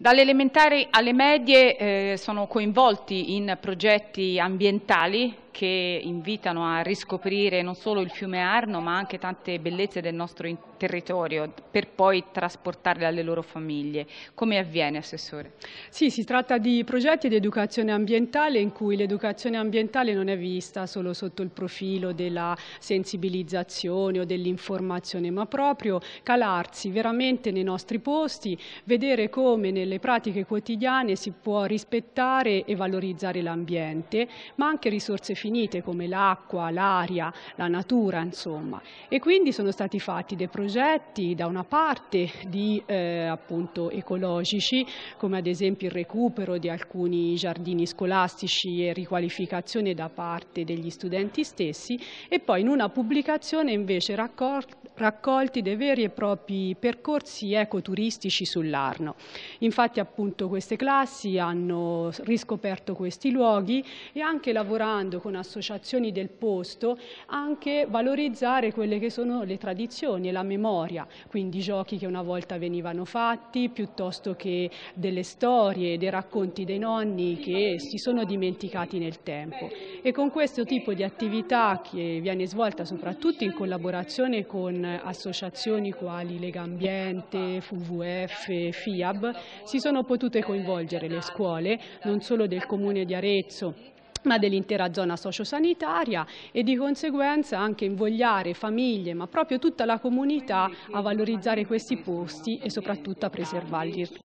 Dalle elementari alle medie sono coinvolti in progetti ambientali che invitano a riscoprire non solo il fiume Arno ma anche tante bellezze del nostro territorio per poi trasportarle alle loro famiglie. Come avviene, Assessore? Sì, si tratta di progetti di educazione ambientale in cui l'educazione ambientale non è vista solo sotto il profilo della sensibilizzazione o dell'informazione, ma proprio calarsi veramente nei nostri posti, vedere come nelle pratiche quotidiane si può rispettare e valorizzare l'ambiente, ma anche risorse finite come l'acqua, l'aria, la natura, insomma. E quindi sono stati fatti dei progetti da una parte di appunto ecologici, come ad esempio il recupero di alcuni giardini scolastici e riqualificazione da parte degli studenti stessi, e poi in una pubblicazione invece raccolti dei veri e propri percorsi ecoturistici sull'Arno. Infatti appunto queste classi hanno riscoperto questi luoghi e anche lavorando con associazioni del posto anche valorizzare quelle che sono le tradizioni e la memoria, quindi giochi che una volta venivano fatti piuttosto che delle storie, dei racconti dei nonni che si sono dimenticati nel tempo. E con questo tipo di attività che viene svolta soprattutto in collaborazione con associazioni quali Legambiente, WWF, FIAB, si sono potute coinvolgere le scuole non solo del Comune di Arezzo ma dell'intera zona sociosanitaria e di conseguenza anche invogliare famiglie, ma proprio tutta la comunità a valorizzare questi posti e soprattutto a preservarli.